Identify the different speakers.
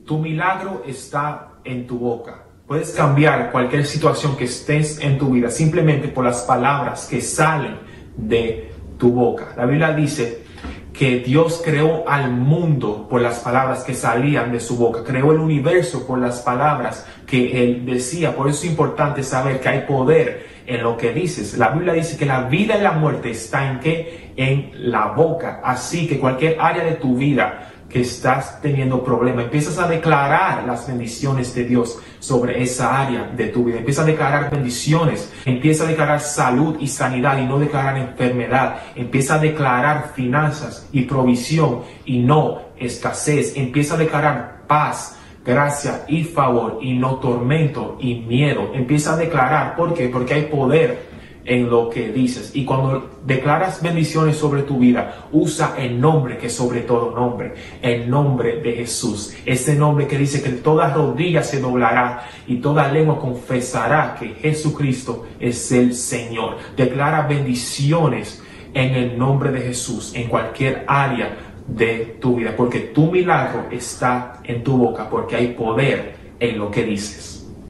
Speaker 1: Tu milagro está en tu boca. Puedes cambiar cualquier situación que estés en tu vida simplemente por las palabras que salen de tu boca. La Biblia dice que Dios creó al mundo por las palabras que salían de su boca. Creó el universo por las palabras que Él decía. Por eso es importante saber que hay poder en lo que dices. La Biblia dice que la vida y la muerte está ¿en qué? En la boca. Así que cualquier área de tu vida que estás teniendo problemas, empiezas a declarar las bendiciones de Dios sobre esa área de tu vida. Empieza a declarar bendiciones, empieza a declarar salud y sanidad y no declarar enfermedad. Empieza a declarar finanzas y provisión y no escasez. Empieza a declarar paz, gracia y favor y no tormento y miedo. Empieza a declarar, ¿por qué? Porque hay poder en lo que dices. Y cuando declaras bendiciones sobre tu vida, usa el nombre que es sobre todo nombre, el nombre de Jesús. Ese nombre que dice que toda rodilla se doblará y toda lengua confesará que Jesucristo es el Señor. Declara bendiciones en el nombre de Jesús en cualquier área de tu vida, porque tu milagro está en tu boca, porque hay poder en lo que dices.